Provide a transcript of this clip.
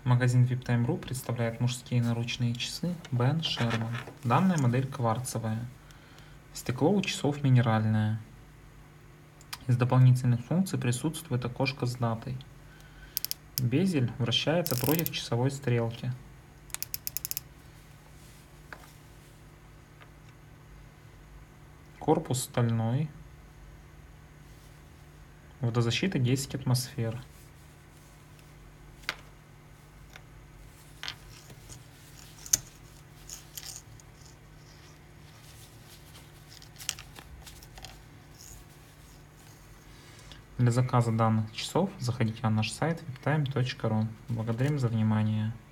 Магазин VIPTime.ru представляет мужские наручные часы Ben Sherman. Данная модель кварцевая. Стекло у часов минеральное. Из дополнительных функций присутствует окошко с датой. Безель вращается против часовой стрелки. Корпус стальной. Водозащита 10 атмосфер. Для заказа данных часов заходите на наш сайт viptime.ru. Благодарим за внимание.